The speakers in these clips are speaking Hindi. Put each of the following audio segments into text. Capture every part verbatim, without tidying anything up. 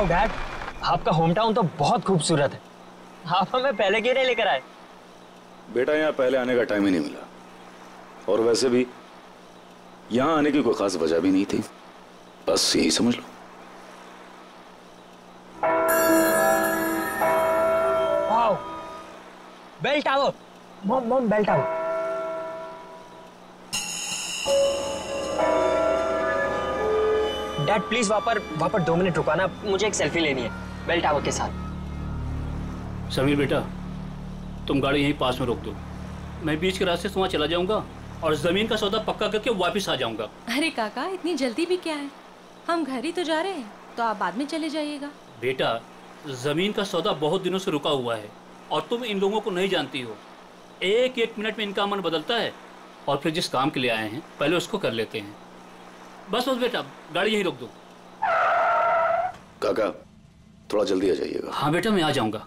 वाओ डैड, आपका होम टाउन तो बहुत खूबसूरत है। आप हमें पहले क्यों नहीं लेकर आए? बेटा यहाँ पहले आने का टाइम ही नहीं मिला, और वैसे भी यहाँ आने की कोई खास वजह भी नहीं थी, बस यही समझ लो। Wow, bell tower. Mom mom bell tower. Dad please वहां पर वहां पर दो मिनट रुकाना, मुझे एक सेल्फी लेनी है बेल टावर के साथ। समीर बेटा, तुम गाड़ी यहीं पास में रोक दो, मैं बीच के रास्ते से वहाँ चला जाऊंगा और जमीन का सौदा पक्का करके वापस आ जाऊंगा। अरे काका, इतनी जल्दी भी क्या है, हम घर ही तो जा रहे हैं, तो आप बाद में चले जाइएगा। बेटा, जमीन का सौदा बहुत दिनों से रुका हुआ है और तुम इन लोगों को नहीं जानती हो। एक एक मिनट में इनका मन बदलता है, और फिर जिस काम के लिए आए हैं पहले उसको कर लेते हैं। बस बस बेटा, गाड़ी यहीं रोक दो। काका थोड़ा जल्दी आ जाइएगा। हाँ बेटा, मैं आ जाऊंगा।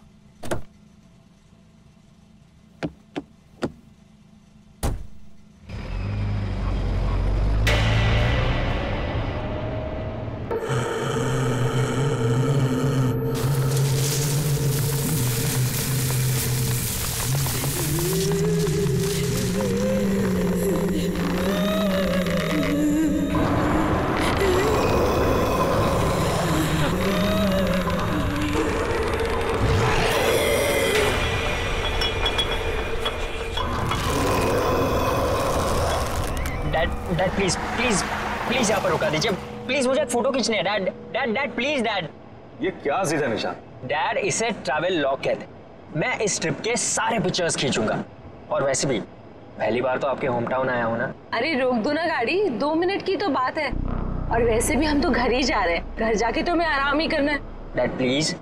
डैड प्लीज प्लीज प्लीज यहाँ पर रुका दीजिए प्लीज, मुझे एक फोटो खींचनी है। Dad dad dad please dad. ये क्या सीधा निशान? डैड इसे ट्रैवल लॉग कहते हैं। मैं इस ट्रिप के सारे पिक्चर्स खींचूंगा, और वैसे भी पहली बार तो आपके होम टाउन आया हूँ ना। अरे रोक दो ना गाड़ी, दो मिनट की तो बात है, और वैसे भी हम तो घर ही जा रहे हैं, घर जाके तो मैं आराम ही करना है। Dad please.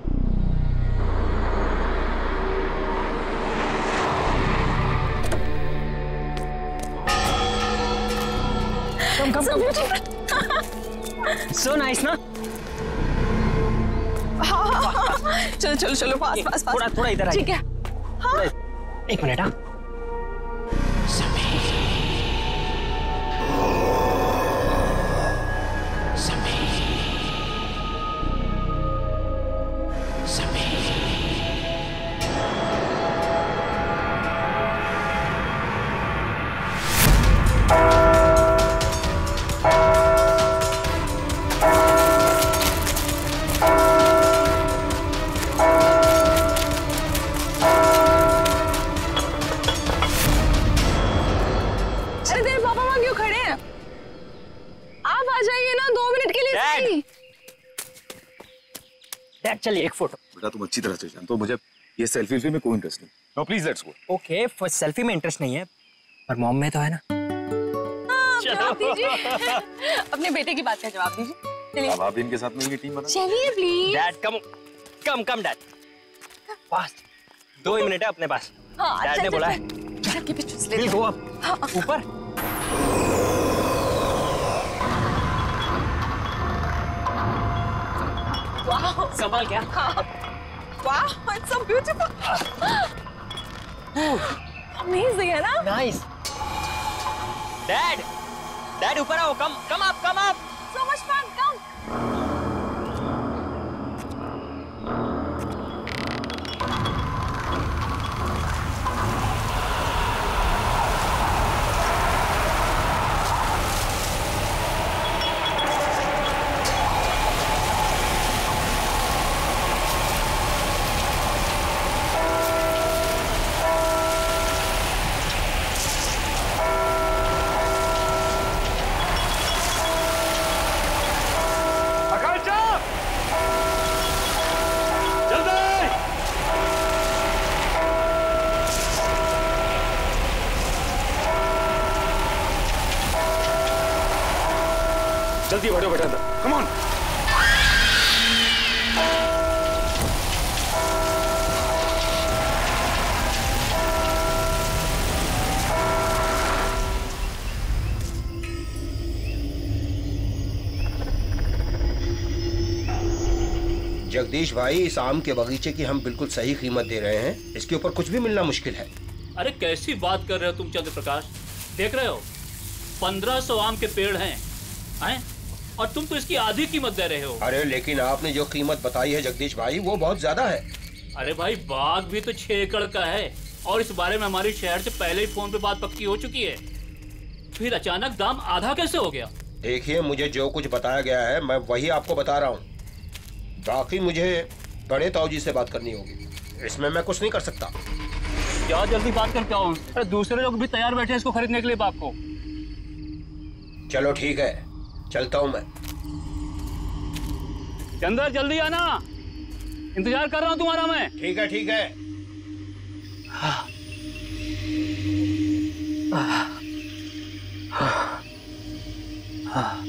Come come come. So nice ना। चलो चलो चलो, पास पास पास। थोड़ा थोड़ा इधर आइए। ठीक है। हाँ। एक मिनट। हाँ चलिए एक फोटो। बेटा तुम अच्छी तरह से जानते हो मुझे ये सेल्फी फिल्म में कोई इंटरेस्ट नहीं। No please let's go. Okay, for selfie में इंटरेस्ट नहीं है, पर मॉम में तो है ना। जवाब दीजिए। अपने बेटे की बात का जवाब दीजिए। चलिए अब आप इनके साथ मिलकर टीम बना। चलिए please. Dad come come come dad, fast. दो ही मिनट है अपने पास। हाँ, डैड ने बोला है। के पीछे ले गो अप ऊपर। संभाल क्या? वाह, इट्स सो ब्यूटीफुल। अमेजिंग है ना? नाइस। डैड डैड ऊपर आओ, come come up come up. So much fun, come. जल्दी बढ़ो बेटा, कम ऑन। जगदीश भाई, इस आम के बगीचे की हम बिल्कुल सही कीमत दे रहे हैं, इसके ऊपर कुछ भी मिलना मुश्किल है। अरे कैसी बात कर रहे हो तुम चंद्र प्रकाश, देख रहे हो पंद्रह सौ आम के पेड़ हैं, हैं? और तुम तो इसकी आधी कीमत दे रहे हो। अरे लेकिन आपने जो कीमत बताई है जगदीश भाई वो बहुत ज्यादा है। अरे भाई बाग भी तो छह एकड़ का है और इस बारे में हमारी शहर से पहले ही फोन पे बात पक्की हो चुकी है, फिर अचानक दाम आधा कैसे हो गया? देखिए मुझे जो कुछ बताया गया है मैं वही आपको बता रहा हूँ, बाकी मुझे बड़े ताऊजी से बात करनी होगी, इसमें मैं कुछ नहीं कर सकता। क्या जल्दी बात करके आओ, अरे दूसरे लोग भी तैयार बैठे हैं इसको खरीदने के लिए बाग को। चलो ठीक है, चलता हूँ मैं। चंदर जल्दी आना, इंतजार कर रहा हूँ तुम्हारा मैं। ठीक है ठीक है। हाँ। हाँ।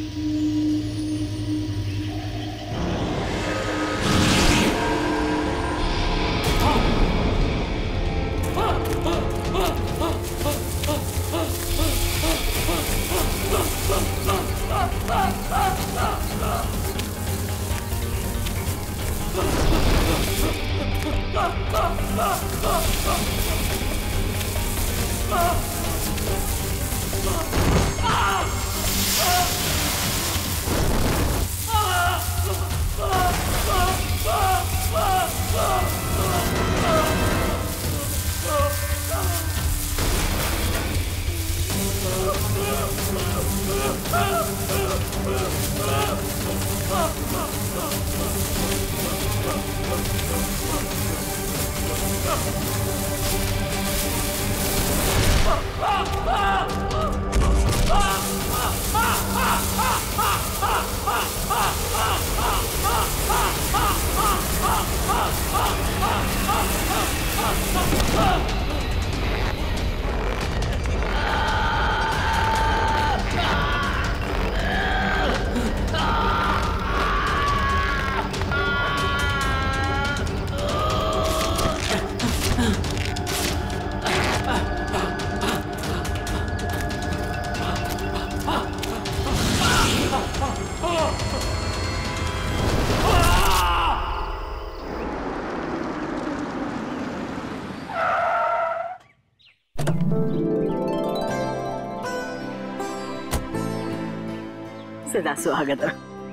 सदा स्वागत।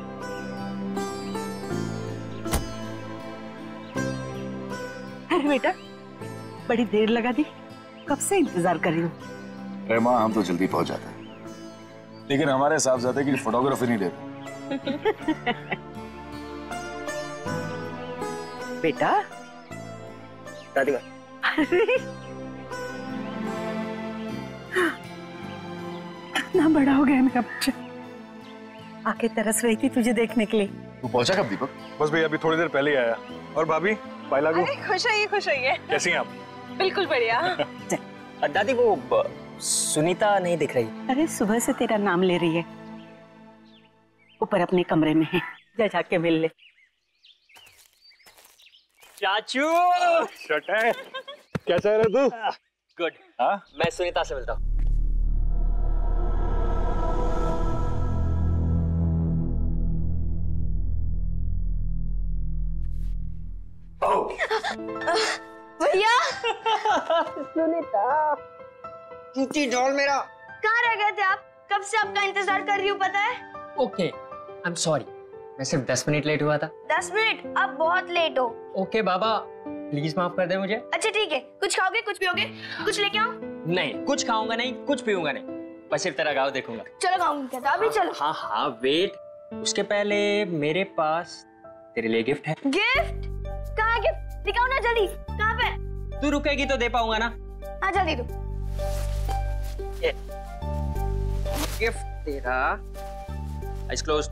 अरे बेटा बड़ी देर लगा दी, कब से इंतजार कर रही हूँ। अरे माँ हम तो जल्दी पहुंच जाते हैं, लेकिन हमारे साहबजादे की फोटोग्राफी नहीं लेते। बेटा दादी माँ, अरे कितना बड़ा हो गया मेरा बच्चा, आके तरस रही थी तुझे देखने के लिए। तू पहुंचा कब दीपक? बस भैया अभी थोड़ी देर पहले ही आया। और भाभी पाइलागू खुश होइए खुश होइए। कैसी हैं आप? बिल्कुल बढ़िया। दादी वो सुनीता नहीं दिख रही। अरे सुबह से तेरा नाम ले रही है, ऊपर अपने कमरे में है, जा जाके मिल ले। चाचू शट है, कैसा है तू? गुड। हाँ मैं सुनीता से मिलता हूँ। भैया सुनीता चूची डॉल मेरा। कहाँ रह गए थे आप? कब से आपका इंतजार कर रही हूँ पता है। ओके आई एम सॉरी, मैं सिर्फ दस मिनट लेट हुआ था। दस मिनट? आप बहुत लेट हो। ओके बाबा प्लीज माफ कर दे मुझे। अच्छा ठीक है, कुछ खाओगे कुछ पियोगे? कुछ लेके आओ? नहीं कुछ खाऊंगा नहीं, कुछ पीऊंगा नहीं, बस सिर्फ तेरा गाँव देखूंगा। चलो खाऊंगी क्या? अभी चलो। हाँ हाँ वेट, उसके पहले मेरे पास तेरे लिए गिफ्ट है। गिफ्ट? कहाँ गिफ्ट? दिखाओ ना जल्दी, कहाँ पे? तू रुकेगी तो दे पाऊंगा ना। हाँ जल्दी दो। ये गिफ्ट तेरा। Eyes closed.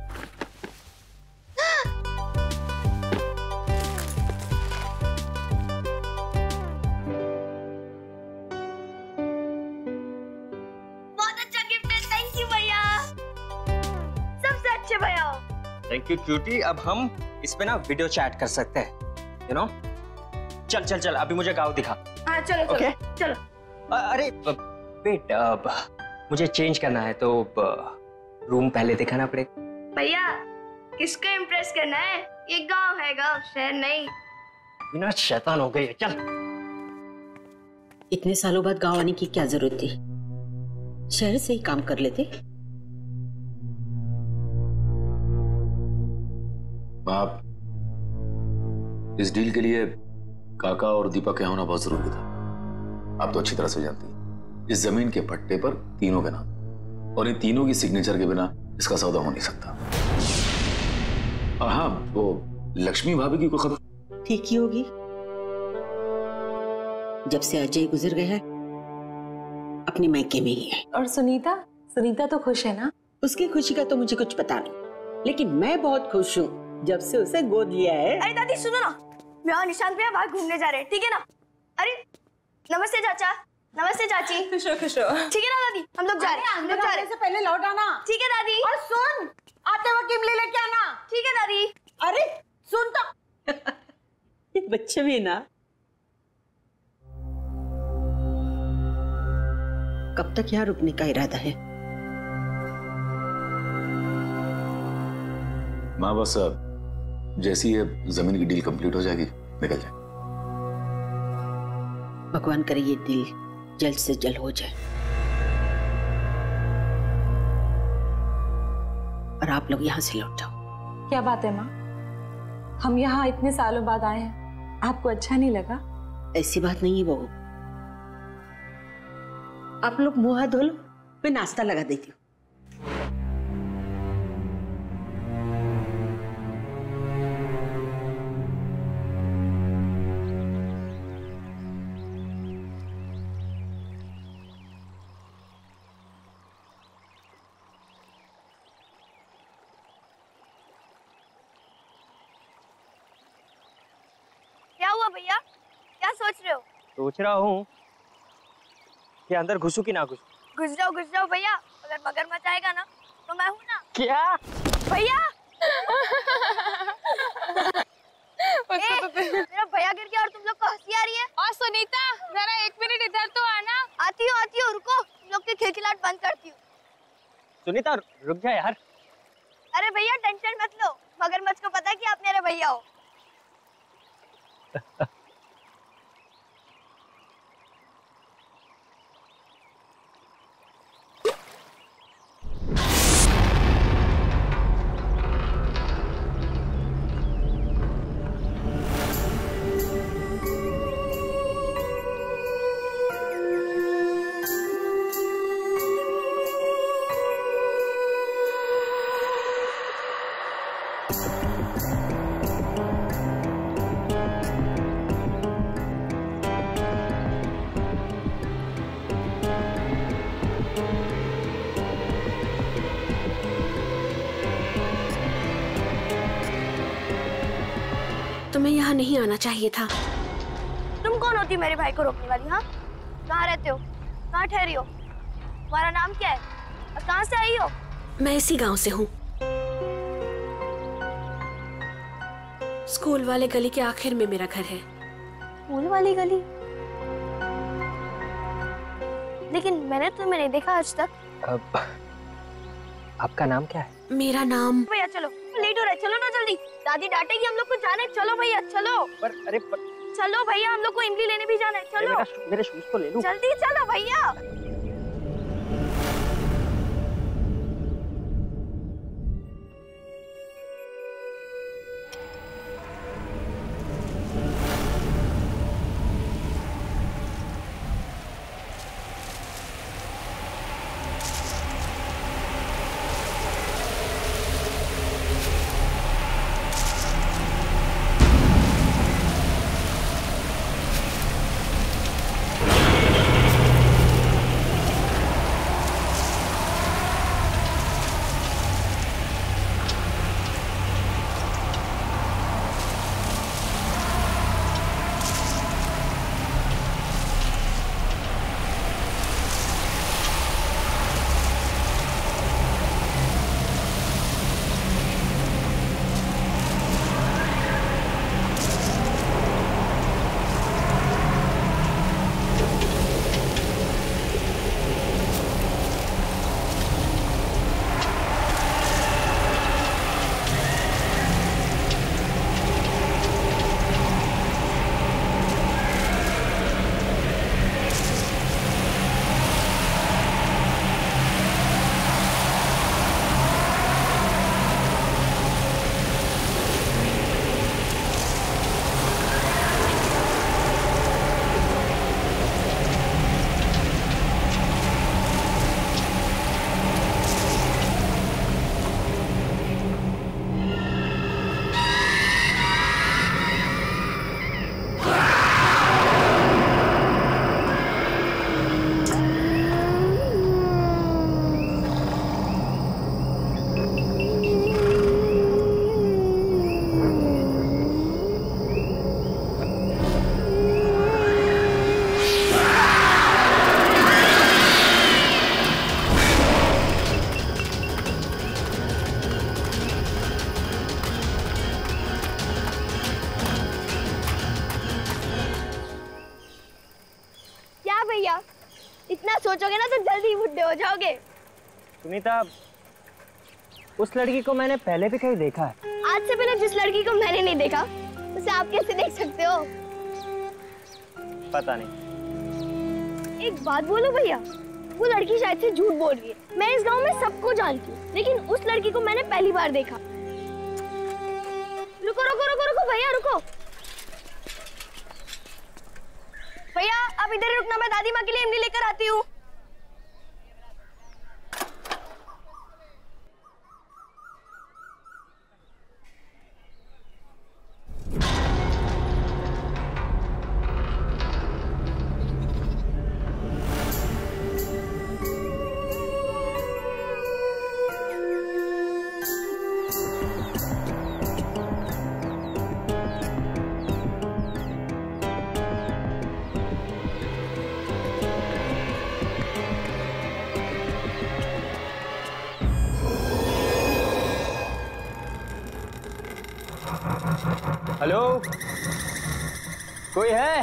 बहुत अच्छा गिफ्ट है, थैंक यू भैया, सबसे अच्छे भैया। Thank you cutie. अब हम इस पे ना वीडियो चैट कर सकते हैं, यू नो। चल चल चल अभी मुझे गाँव दिखा। हाँ चलो चलो Okay. चलो। अरे वेट, मुझे चेंज करना है तो रूम पहले दिखाना पड़ेगा। भैया किसको इम्प्रेस करना है? ये गांव है, गांव शहर नहीं। बिना शैतान हो गई है, चल। इतने सालों बाद गांव आने की क्या जरूरत थी, शहर से ही काम कर लेते। आप इस डील के लिए काका और दीपक के होना बहुत जरूरी था। आप तो अच्छी तरह से जानती हैं इस जमीन के पट्टे पर तीनों के नाम और इन तीनों की सिग्नेचर के बिना इसका सौदा हो नहीं सकता। और हाँ, वो लक्ष्मी भाभी की कोई खबर? ठीक ही होगी। जब से अजय गुजर गया है अपने मायके में ही है। और सुनीता सुनीता तो खुश है ना? उसकी खुशी का तो मुझे कुछ पता नहीं, लेकिन मैं बहुत खुश हूँ जब से उसे गोद लिया है। अरे दादी सुनो ना, मैं और निशांत भैया बाहर घूमने जा रहे हैं, ठीक है ना? अरे नमस्ते चाचा, नमस्ते चाची। खुश हो खुश हो। ठीक है ना दादी, हम लोग जा रहे हैं। हम लोग जा रहे हैं। से पहले लौट आना। ठीक है दादी। और सुन, आते वक्त इमली लेके आना। ठीक है दादी। अरे सुन तो। ये बच्चे भी ना कब तक यहाँ रुकने का इरादा है? माँ बस जैसी ये जमीन की डील कंप्लीट हो जाएगी निकल जाए। भगवान करे ये डील जल्द से जल्द हो जाए और आप लोग यहाँ से लौट जाओ। क्या बात है माँ, हम यहाँ इतने सालों बाद आए हैं, आपको अच्छा नहीं लगा? ऐसी बात नहीं है बहू, आप लोग मुंह हाथ धो लो, मैं नाश्ता लगा देती हूँ। क्या हुआ भैया, क्या सोच रहे हो? सोच रहा हूँ कि अंदर घुसू कि ना घुसू। घुस जाओ घुस जाओ भैया, अगर मगरमच्छ आएगा ना तो मैं हूँ ना। क्या भैया? ए, मेरा भैया गिर गया और तुम लोग को हंसी आ रही है। और सुनीता जरा एक मिनट इधर तो आना। आती हूँ आती हूँ, रुको, तुम लोग की खिलखिलाहट बंद करती हूँ। सुनीता रुक जा यार। अरे भैया टेंशन मत लो, मगरमच्छ को पता है कि आप मेरे भैया हो। तुम्हें यहाँ नहीं आना चाहिए था। तुम कौन होती मेरे भाई को रोकने वाली? हाँ, कहाँ रहते हो, कहाँ ठहरी हो, तुम्हारा नाम क्या है और कहाँ से आई हो? मैं इसी गांव से हूँ। स्कूल वाले गली के आखिर में मेरा घर है। स्कूल वाली गली? लेकिन मैंने तुम्हें नहीं देखा आज तक। अब आपका नाम क्या है? मेरा नाम। भैया चलो, लेट हो रहा है, चलो ना जल्दी, दादी डांटेगी हम लोग को। जाना है, चलो भैया चलो। पर अरे पर... चलो भैया, हम लोग को इमली लेने भी जाना है, चलो। मेरे, मेरे शूज तो ले लूं। जल्दी चलो भैया। ना तो जल्दी बुढ़े हो जाओगे। सुनीता, उस लड़की को मैंने पहले भी कहीं देखा है। आज से पहले जिस लड़की को मैंने नहीं देखा उसे आप कैसे देख सकते हो? पता नहीं। एक बात बोलो भैया, वो लड़की शायद से झूठ बोल रही है। मैं इस गांव में सबको जानती हूँ, लेकिन उस लड़की को मैंने पहली बार देखा। रुको रुको रुको रुको भैया रुको। भैया आप इधर रुकना, मैं दादी माँ के लिए इमली लेकर आती हूँ। हेलो, कोई है?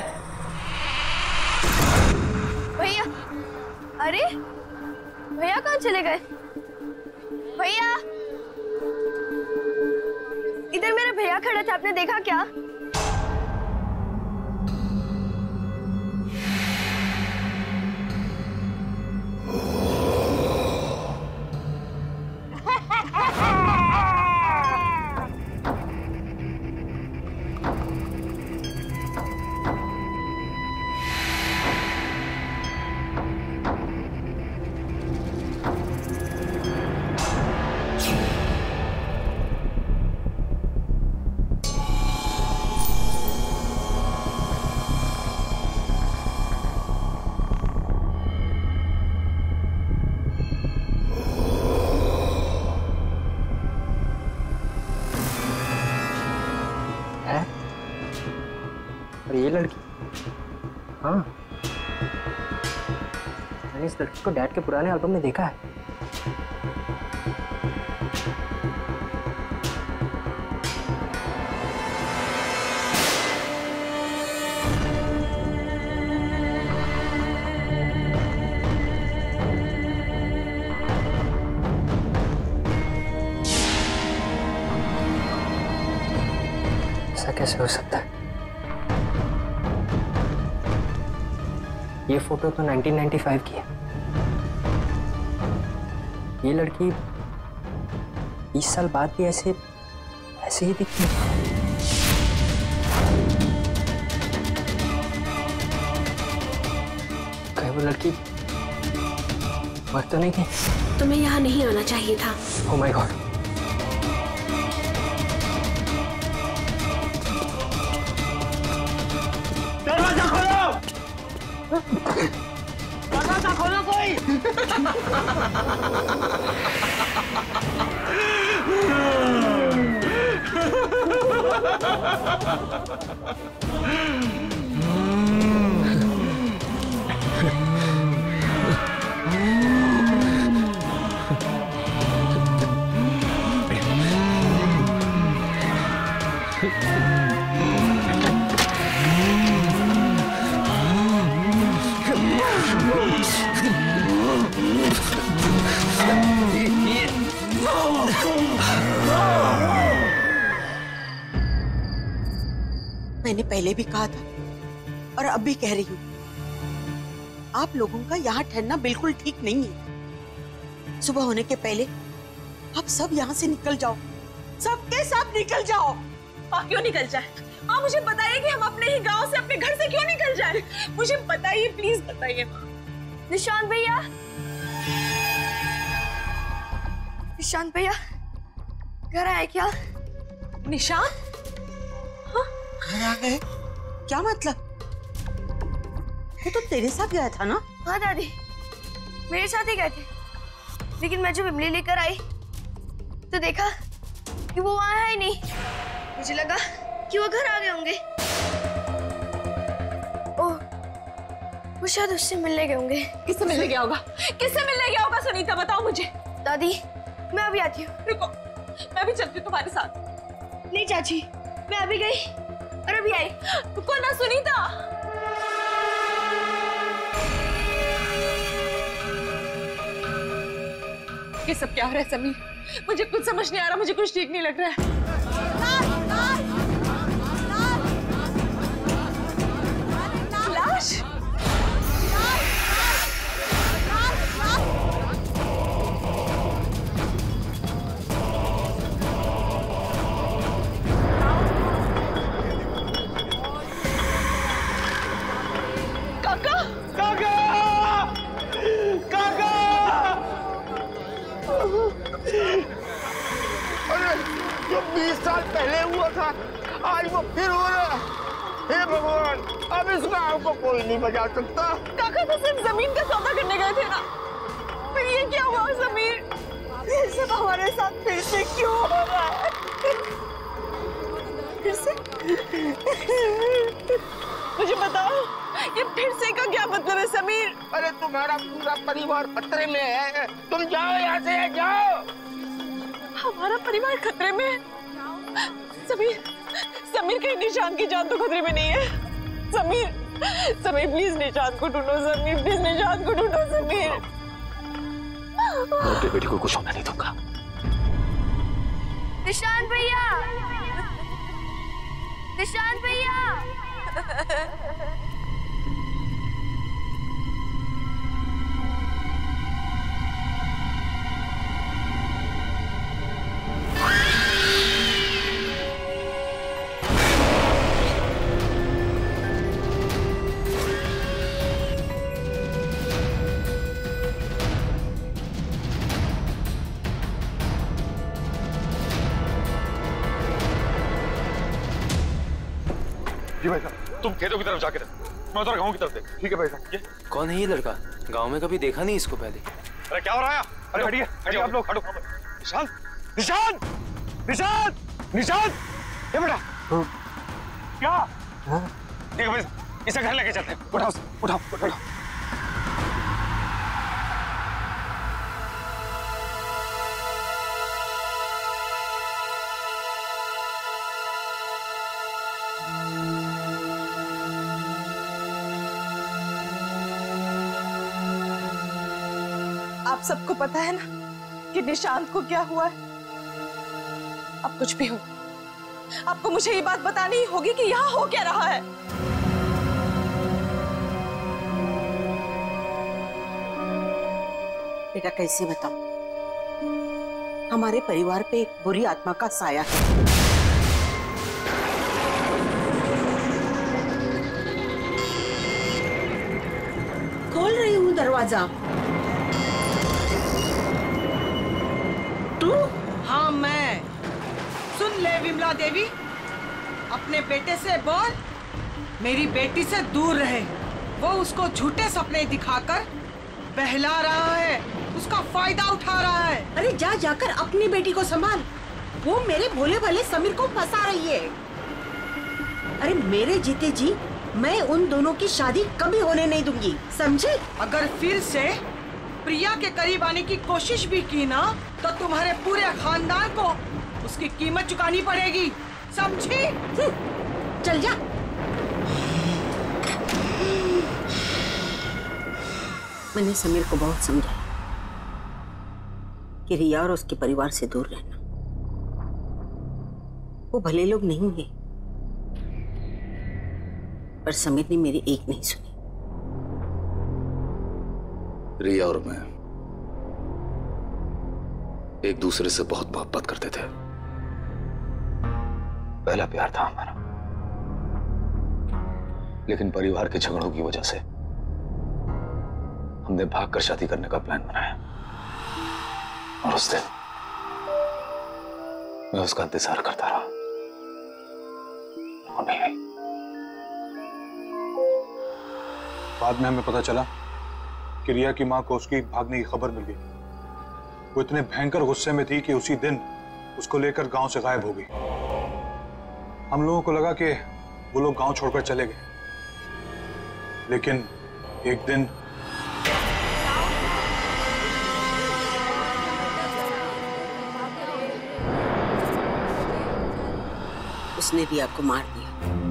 भैया, अरे भैया कहाँ चले गए? भैया, इधर मेरे भैया खड़े थे, आपने देखा क्या? ये लड़की, हाँ मैंने इस लड़की को डैड के पुराने एल्बम में देखा है। ऐसा कैसे हो सकता है? ये फोटो तो नाइनटीन नाइंटी फाइव की है। ये लड़की बीस साल बाद भी ऐसे ऐसे ही दिखती है। कहीं वो लड़की मर तो नहीं गई? तुम्हें यहाँ नहीं आना चाहिए था। Oh my God. दरवाजा खोलो! दरवाजा खोलो कोई! मैंने पहले भी कहा था और अब भी कह रही हूँ, आप लोगों का यहाँ ठहरना बिल्कुल ठीक नहीं है। सुबह होने के पहले आप सब यहाँ से निकल जाओ, सबके सब निकल जाओ। माँ क्यों निकल जाए? माँ मुझे बताइए कि हम अपने ही गांव से अपने घर से क्यों निकल जाए? मुझे बताइए, प्लीज बताइए माँ। निशांत भैया, निशांत भैया घर आए क्या? निशांत? घर आ गए? क्या मतलब? वो तो तेरे साथ गया था ना? हाँ दादी, मेरे साथ ही गए थे, लेकिन मैं जब इमली लेकर आई तो देखा कि वो वहां है ही नहीं। मुझे लगा कि वो घर आ गए होंगे। ओह, वो शायद उससे मिलने गए होंगे। किससे मिलने गया होगा? किससे मिलने गया होगा सुनीता, बताओ मुझे। दादी मैं अभी आती हूँ। रुको, मैं भी चलती हूँ तुम्हारे साथ। नहीं चाची, मैं अभी गई और अभी आई। रुको ना सुनीता। ये सब क्या हो रहा है समीर? मुझे कुछ समझ नहीं आ रहा, मुझे कुछ ठीक नहीं लग रहा है। लाश? काका! काका! काका! अरे जो बीस साल पहले हुआ था आज वो फिर हो रहा है। हे भगवान, अब इस गांव को कोई नहीं बचा सकता। काका तो सिर्फ जमीन का सौदा करने गए थे ना, फिर ये क्या हुआ समीर? ये सब हमारे साथ फिर से क्यों हो रहा है? फिर से? मुझे बताओ, ये फिर से का क्या मतलब है समीर? अरे तुम्हारा पूरा परिवार खतरे में है, तुम जाओ यहाँ से, जाओ। हमारा परिवार खतरे में है? समीर, समीर कहीं निशान की जान तो खतरे में नहीं है। समीर, समीर प्लीज निशान को ढूंढो, समीर प्लीज निशान को ढूंढो समीर। मैं अपनी बेटी को कुछ होने नहीं दूंगा। निशान भैया, निशान भैया। जी भाई साहब, तुम खेतों की तरफ जाके रहो, मैं उधर गाँव की तरफ देख। ठीक है भाई साहब। ये कौन है ये लड़का? गांव में कभी देखा नहीं इसको पहले। अरे क्या हो रहा है? अरे हटिए, हटिए आप लोग, हटो। निशान, निशान, निशान, निशान, ये बेटा क्या? ठीक है भाई साहब, इसे घर लेके चलते हैं। उठाओ, उठाओ, उठाओ। आप सबको पता है ना कि निशांत को क्या हुआ है? अब कुछ भी हो, आपको मुझे ये बात बतानी ही होगी कि यहाँ हो क्या रहा है। बेटा कैसे बताऊं? हमारे परिवार पे एक बुरी आत्मा का साया है। खोल रही हूँ दरवाजा। तू? हाँ मैं। सुन ले विमला देवी, अपने बेटे से बोल मेरी बेटी से दूर रहे। वो उसको झूठे सपने दिखाकर बहला रहा है, उसका फायदा उठा रहा है। अरे जा जाकर अपनी बेटी को संभाल, वो मेरे भोले भाले समीर को फंसा रही है। अरे मेरे जीते जी मैं उन दोनों की शादी कभी होने नहीं दूंगी, समझे? अगर फिर से प्रिया के करीब आने की कोशिश भी की ना तो तुम्हारे पूरे खानदान को उसकी कीमत चुकानी पड़ेगी, समझी? चल जा। मैंने समीर को बहुत समझाया कि रिया और उसके परिवार से दूर रहना। वो भले लोग नहीं हैं, पर समीर ने मेरी एक नहीं सुनी। रिया और मैं एक दूसरे से बहुत मोहब्बत करते थे। पहला प्यार था हमारा, लेकिन परिवार के झगड़ों की वजह से हमने भागकर शादी करने का प्लान बनाया। और उस दिन मैं उसका इंतजार करता रहा, वो नहीं आई। बाद में हमें पता चला कि रिया की मां को उसकी भागने की खबर मिल गई। वो इतने भयंकर गुस्से में थी कि उसी दिन उसको लेकर गांव से गायब हो गई। हम लोगों को लगा कि वो लोग गांव छोड़कर चले गए, लेकिन एक दिन उसने भी आपको मार दिया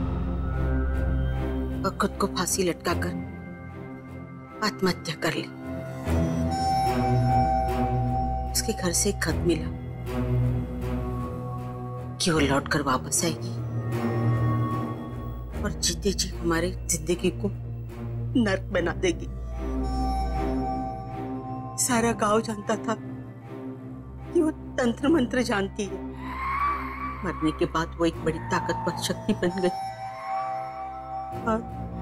और खुद को फांसी लटकाकर आत्महत्या कर ली। उसके घर से एक खत मिला कि वो लौट कर वापस आएगी और जीते जी हमारी जिंदगी को नर्क बना देगी। सारा गांव जानता था कि वो तंत्र मंत्र जानती है। मरने के बाद वो एक बड़ी ताकतवर शक्ति बन गई और,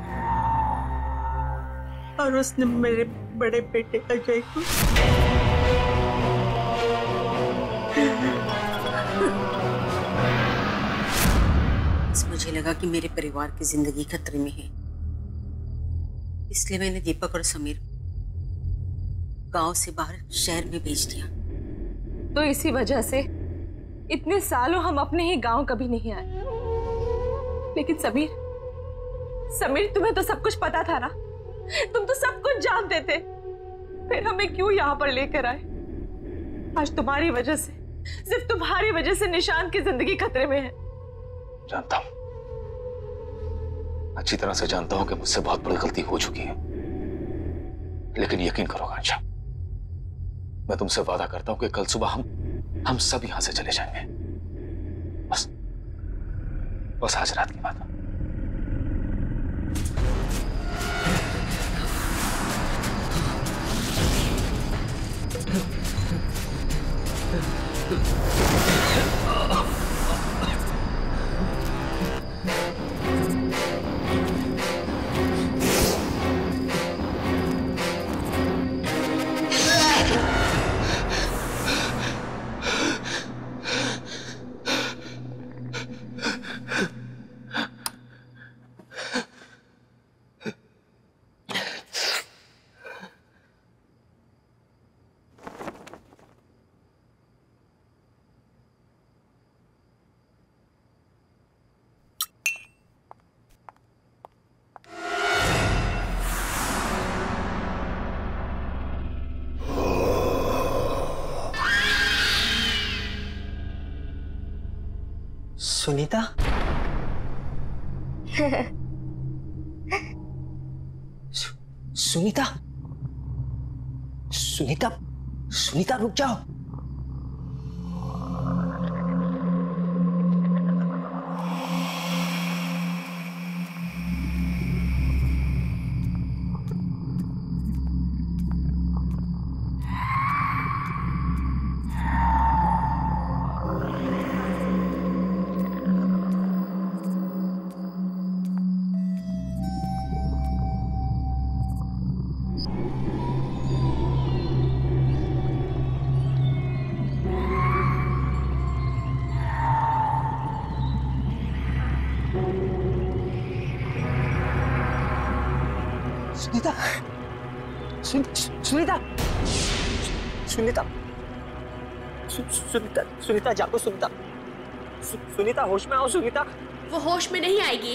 और उसने मेरे बड़े बेटे अजय को मुझे लगा कि मेरे परिवार की जिंदगी खतरे में है, इसलिए मैंने दीपक और समीर गांव से बाहर शहर में भेज दिया। तो इसी वजह से इतने सालों हम अपने ही गांव कभी नहीं आए। लेकिन समीर, समीर तुम्हें तो सब कुछ पता था ना, तुम तो सब कुछ जानते थे, फिर हमें क्यों यहाँ पर लेकर आए? आज तुम्हारी वजह से, सिर्फ तुम्हारी वजह से निशांत की जिंदगी खतरे में है। जानता हूं, अच्छी तरह से जानता हूं कि मुझसे बहुत बड़ी गलती हो चुकी है, लेकिन यकीन करो आकांक्षा, मैं तुमसे वादा करता हूं कि कल सुबह हम हम सब यहां से चले जाएंगे। बस बस आज रात की बात है। सुनीता? सु, सुनीता? सुनीता? सुनीता रुक जाओ। सुनीता, सुन, सुनीता, सुनीता, सु, सुनीता, सुनीता जागो सुनीता, सु, सुनीता होश में आओ सुनीता। वो होश में नहीं आएगी,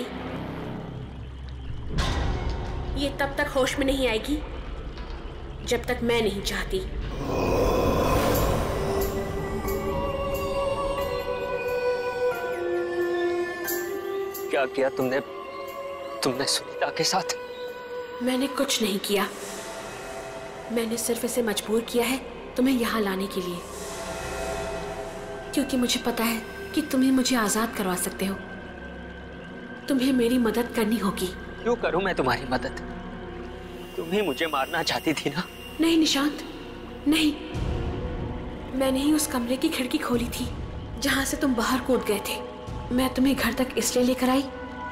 ये तब तक होश में नहीं आएगी जब तक मैं नहीं चाहती। क्या किया तुमने, तुमने सुनीता के साथ? मैंने कुछ नहीं किया, मैंने सिर्फ इसे मजबूर किया है तुम्हें यहाँ लाने के लिए, क्योंकि मुझे पता है कि तुम ही मुझे आजाद करवा सकते हो। तुम्हें मेरी मदद करनी होगी। क्यों करूं मैं तुम्हारी मदद? तुम ही मुझे मारना चाहती थी ना? नहीं निशांत, नहीं, मैंने ही उस कमरे की खिड़की खोली थी जहां से तुम बाहर कूद गए थे। मैं तुम्हें घर तक इसलिए लेकर आई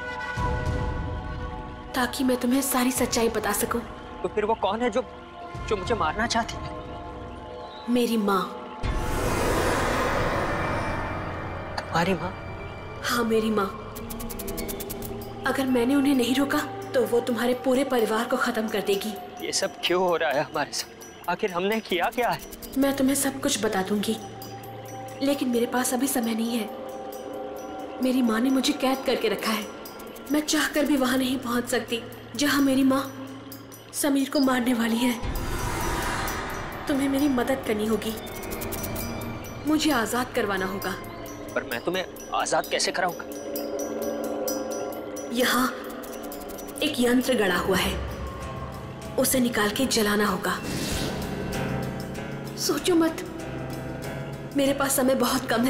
ताकि मैं तुम्हें सारी सच्चाई बता सकूं। तो फिर वो कौन है जो जो मुझे मारना चाहती है? मेरी माँ। तुम्हारी माँ? हाँ, मेरी माँ। अगर मैंने उन्हें नहीं रोका तो वो तुम्हारे पूरे परिवार को खत्म कर देगी। ये सब क्यों हो रहा है हमारे साथ? आखिर हमने किया क्या है? मैं तुम्हें सब कुछ बता दूंगी, लेकिन मेरे पास अभी समय नहीं है। मेरी माँ ने मुझे कैद करके रखा है, मैं चाहकर भी वहां नहीं पहुंच सकती जहां मेरी माँ समीर को मारने वाली है। तुम्हें मेरी मदद करनी होगी, मुझे आजाद करवाना होगा। पर मैं तुम्हें आजाद कैसे कराऊंगा? यहाँ एक यंत्र गड़ा हुआ है, उसे निकाल के जलाना होगा। सोचो मत, मेरे पास समय बहुत कम है।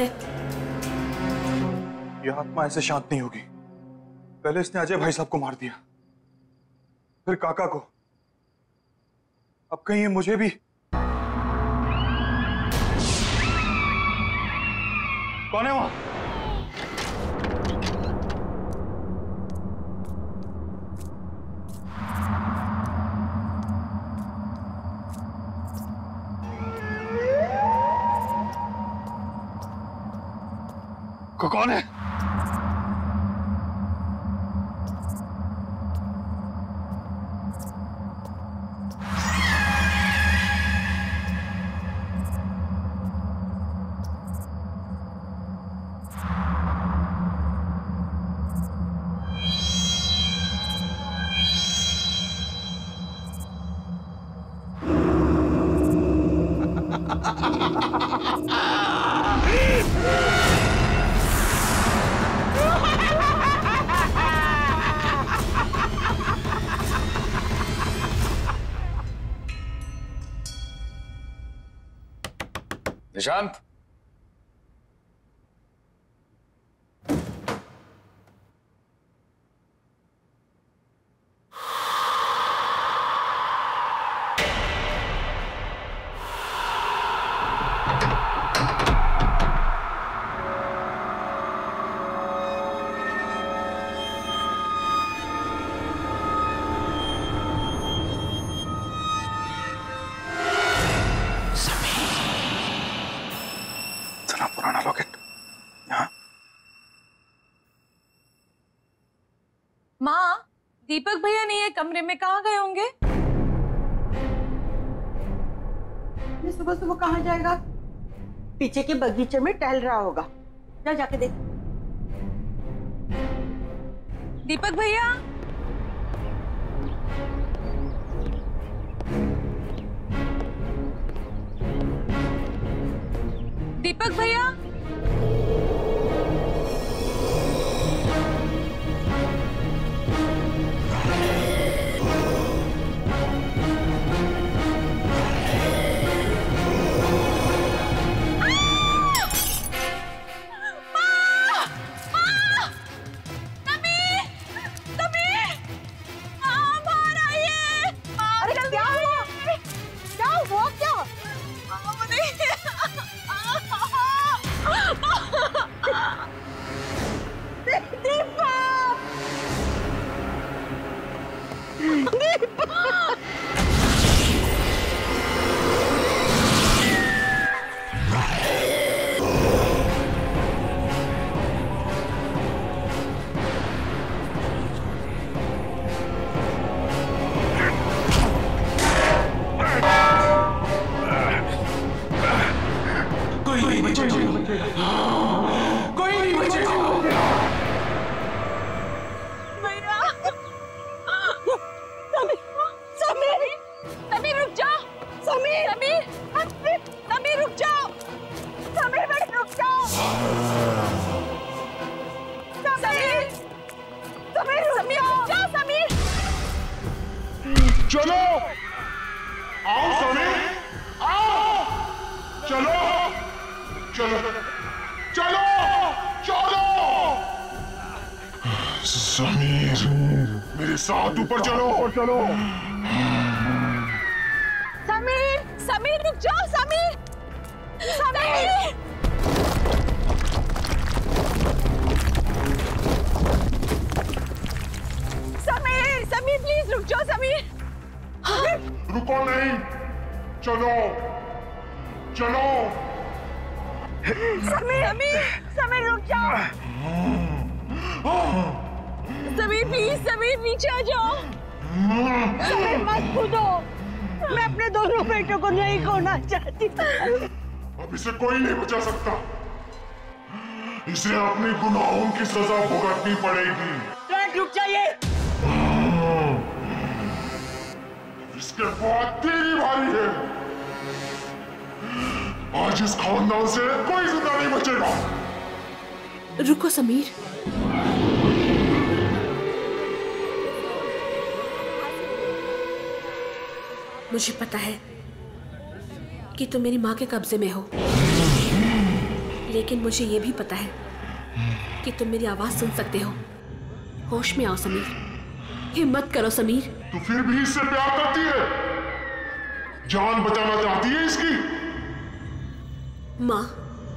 यह आत्मा ऐसे शांत नहीं होगी। पहले इसने अजय भाई साहब को मार दिया, फिर काका को, अब कहीं ये मुझे भी। कौन है वहां? कौन है? निशांत, पुराना लॉकेट यहाँ। माँ, दीपक भैया नहीं है कमरे में, कहाँ गए होंगे? ये सुबह सुबह कहाँ जाएगा? पीछे के बगीचे में टहल रहा होगा, जा जाके देख। दीपक भैया, दीपक भैया, चलो आओ समीर, आओ, चलो चलो चलो चलो समीर, मेरे साथ ऊपर चलो चलो। समीर, समीर रुक जाओ, समीर, समीर, समीर, समीर प्लीज रुक जाओ, समीर। रुको नहीं, चलो चलो। समीर, समीर, समीर रुक जाओ। समीर प्लीज, समीर नीचे आ जाओ। समीर मत कूदो, मैं अपने दोनों बेटों को नहीं खोना चाहती। अब इसे कोई नहीं बचा सकता, इसे अपने गुनाहों की सजा भुगतनी पड़ेगी। रुक जाइए। इसके बाद तेरी बारी है। आज इस खानदान से कोई जिंदा नहीं बचेगा। रुको समीर, मुझे पता है कि तुम मेरी माँ के कब्जे में हो। लेकिन मुझे ये भी पता है कि तुम मेरी आवाज सुन सकते हो। होश में आओ समीर, हिम्मत करो समीर। तू फिर भी इससे प्यार करती है? जान बचाना चाहती है इसकी? माँ,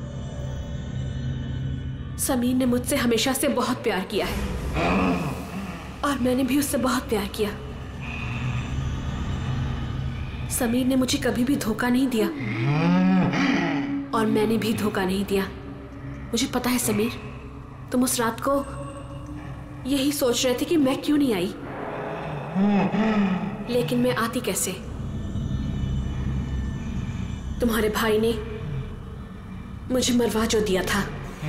समीर ने मुझसे हमेशा से बहुत प्यार किया है और मैंने भी उससे बहुत प्यार किया। समीर ने मुझे कभी भी धोखा नहीं दिया और मैंने भी धोखा नहीं दिया। मुझे पता है समीर, तुम उस रात को यही सोच रहे थे कि मैं क्यों नहीं आई, लेकिन मैं आती कैसे? तुम्हारे भाई ने मुझे मरवा जो दिया था।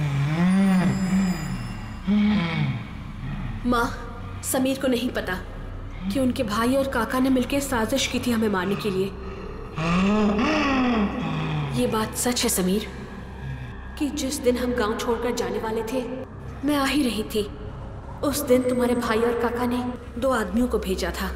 माँ, समीर को नहीं पता कि उनके भाई और काका ने मिलकर साजिश की थी हमें मारने के लिए। ये बात सच है समीर कि जिस दिन हम गांव छोड़कर जाने वाले थे, मैं आ ही रही थी। उस दिन तुम्हारे भाई और काका ने दो आदमियों को भेजा था।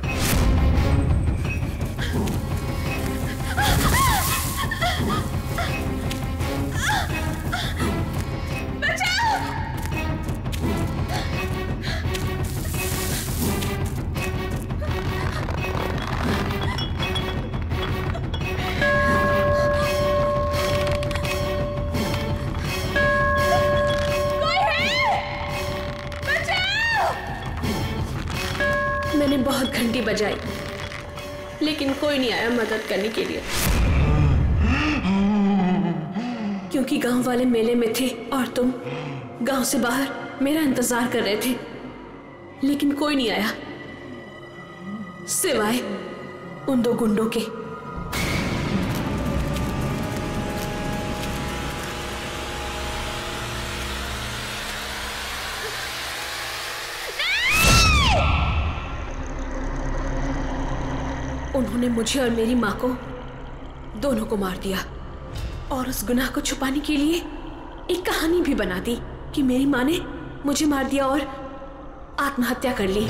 मैंने बहुत घंटी बजाई, लेकिन कोई नहीं आया मदद करने के लिए, क्योंकि गांव वाले मेले में थे और तुम गांव से बाहर मेरा इंतजार कर रहे थे। लेकिन कोई नहीं आया सिवाय उन दो गुंडों के। उन्होंने मुझे और मेरी माँ को दोनों को मार दिया और उस गुनाह को छुपाने के लिए एक कहानी भी बना दी कि मेरी माँ ने मुझे मार दिया और आत्महत्या कर ली।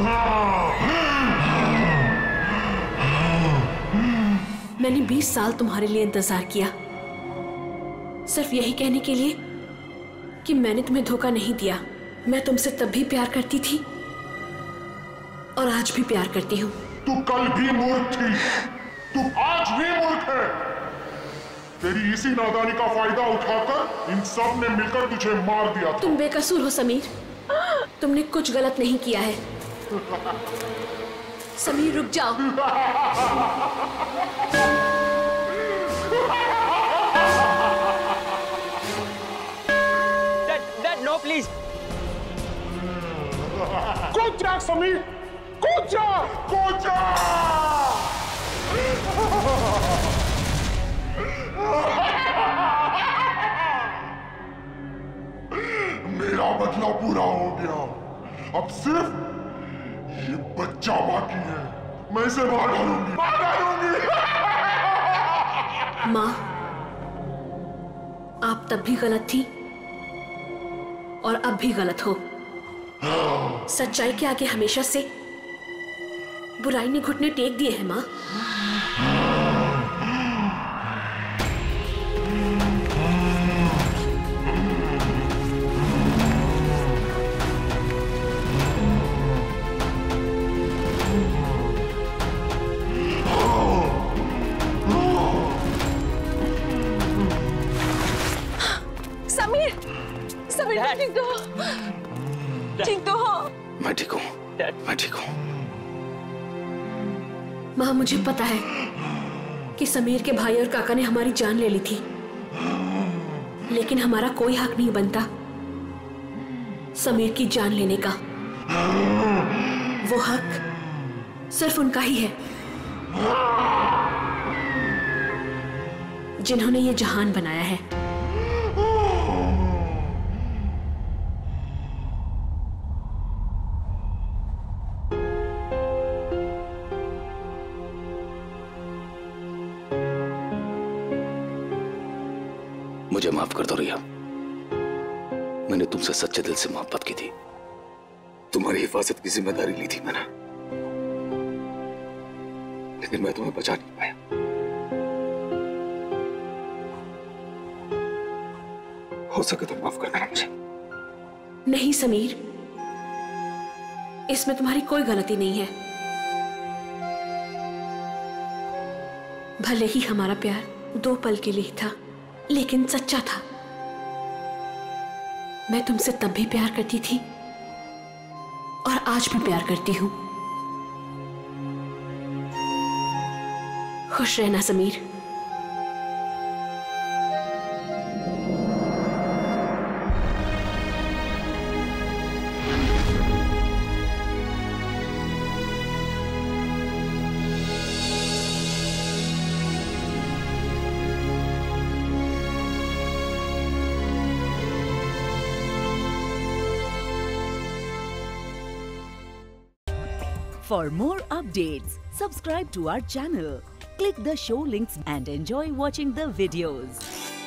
मैंने बीस साल तुम्हारे लिए इंतजार किया, सिर्फ यही कहने के लिए कि मैंने तुम्हें धोखा नहीं दिया। मैं तुमसे तब भी प्यार करती थी और आज भी प्यार करती हूँ। तू कल भी मूर्ख थी, तू आज भी मूर्ख है। तेरी इसी नादानी का फायदा उठाकर इन सब ने मिलकर तुझे मार दिया था। तुम बेकसूर हो समीर, तुमने कुछ गलत नहीं किया है। समीर रुक जाओ। Dad, Dad, no, please. कूद जा समीर, कूद जा, कूद जा। मेरा बदला पूरा हो गया, अब सिर्फ ये बच्चा बाकी है। मैं इसे मार डालूंगी, मार डालूंगी। माँ, आप तब भी गलत थी और अब भी गलत हो। सच्चाई के आगे हमेशा से बुराई ने घुटने टेक दिए हैं माँ। समीर, समीर तुम ठीक तो हो? ठीक तो हो? मैं ठीक हूँ, मैं ठीक हूँ। माँ, मुझे पता है कि समीर के भाई और काका ने हमारी जान ले ली थी, लेकिन हमारा कोई हक नहीं बनता समीर की जान लेने का। वो हक सिर्फ उनका ही है जिन्होंने ये जहान बनाया है। मुझे माफ कर दो रिया, मैंने तुमसे सच्चे दिल से मोहब्बत की थी। तुम्हारी हिफाजत की जिम्मेदारी ली थी मैंने, लेकिन मैं तुम्हें बचा नहीं पाया। हो सके तो माफ कर देना मुझे। नहीं समीर, इसमें तुम्हारी कोई गलती नहीं है। भले ही हमारा प्यार दो पल के लिए था, लेकिन सच्चा था। मैं तुमसे तब भी प्यार करती थी और आज भी प्यार करती हूं। खुश रहना Sameer. For more updates, subscribe to our channel, click the show links and enjoy watching the videos.